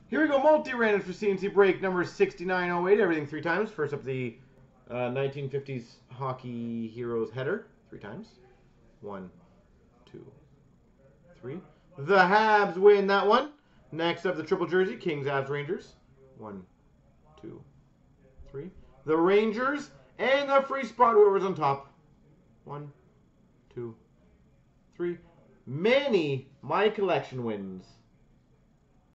Here we go, multi-random for C&C break number 6908. Everything 3 times. First up, the 1950s Hockey Heroes header. 3 times. 1, 2, 3. The Habs win that one. Next up, the triple jersey, Kings, Avs, Rangers. 1, 2, 3. The Rangers and the free spot, whoever's on top. 1, 2, 3. Many My Collection wins.